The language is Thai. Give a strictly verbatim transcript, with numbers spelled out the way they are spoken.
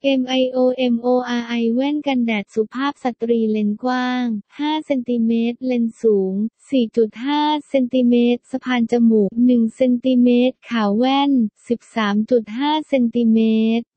เอ็ม ไอ โอ เอ็ม โอ อาร์ ไอ แว่นกันแดดสุภาพสตรีเลนส์กว้าง ห้า เซนติเมตรเลนส์สูง สี่จุดห้า เซนติเมตรสะพานจมูก หนึ่ง เซนติเมตรขาวแว่น สิบสามจุดห้า เซนติเมตร